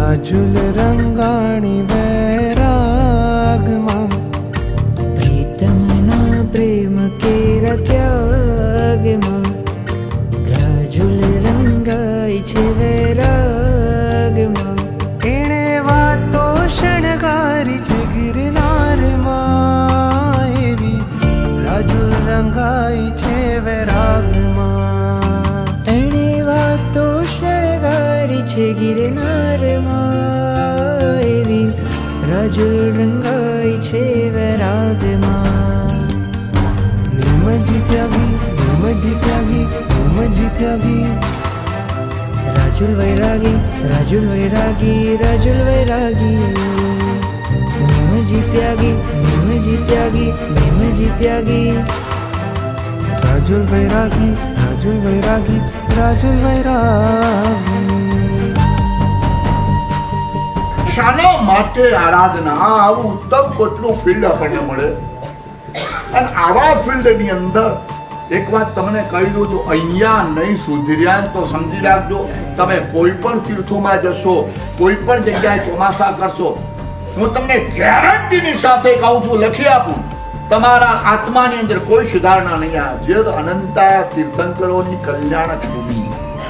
રાજુલ રંગાણી વૈરાગમાં પ્રીતમના પ્રેમ કેરા ત્યાગમાં રાજુલ રંગાય છે વૈરાગમાં એણે વાતો શણગારી છે ગિરનારમાં એવી રાજુલ રંગાઈ છે વૈરાગમાં એણે વાતો શણગારી છે ગિરનારમાં એવી રાજુલ રંગાય છે વૈરાગમાં નિમજી ત્યાગી રાજુલ વૈરાગી રાજુલ વૈરાગી રાજુલ વૈરાગી નિમજી ત્યાગી રાજુલ વૈરાગી રાજુલ વૈરાગી શાના માટે આરાધના આવું ઉત્તમ કોટલું ફિલ્ડ આપણને મળે અને આવા ફિલ્ડની અંદર એક વાત તમને કહી દઉં જો અહીંયા નહીં સુધર્યા તો સમજી રાખજો તમે કોઈ પણ તીર્થોમાં જશો કોઈ પણ જગ્યાએ ચોમાસા કરશો હું તમને ગેરંટીની સાથે કહું છું લખી આપું તમારા આત્માની અંદર કોઈ સુધારણા નહીં આવે જે અનંતા તીર્થંકરોની કલ્યાણક ભૂમિ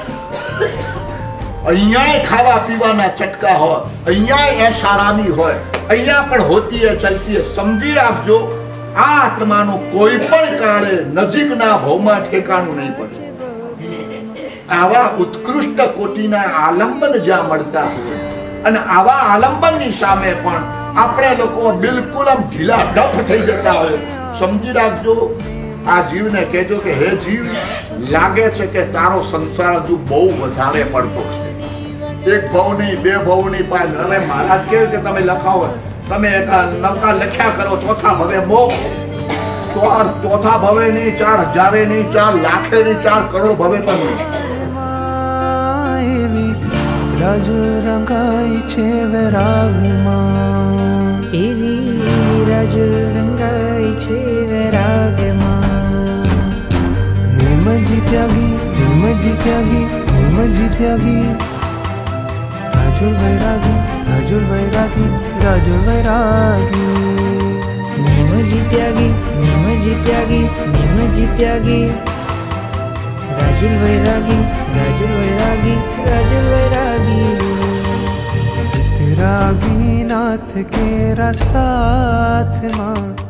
અહીંયા ખાવા પીવાના ચટકા હોય અહીંયા એશારામી હોય અહીંયા પણ હોતી હે ચલતી હે સમજી રાખજો આ આત્માનું કોઈ પણ કાળે નજીકના ભવમાં ઠેકાણું નહીં પડે આવા ઉત્કૃષ્ટ કોટીના આલંબન જ્યાં મળતા હોય અને આવા આલંબનની સામે પણ આપણે લોકો બિલકુલ આમ ઢીલા ઢપ થઈ જતા હોય સમજી રાખજો આ જીવને કહેજો કે હે જીવ લાગે છે કે તારો સંસાર હજુ બહુ વધારે પડતો છે એક ભાવ નહીં બે ભાવ નહીં પાંચ હવે મહારાજ કહે કે તમે લખાવો તમે એક નવકા લખ્યા કરો ચોથા ભવે મોક્ષ ચોથા ભવે નહીં 4000 નહીં 4 લાખ નહીં 4 કરોડ ભવે પણ એવી રાજુલ રંગાઈ છે વૈરાગમાં એવી રાજુલ રંગાય છે વૈરાગમાં નિમજી ત્યાગી રાજુલ વૈરાગી નિમજી ત્યાગી રાજુલ વૈરાગી वितरागी नाथ के साथ माँ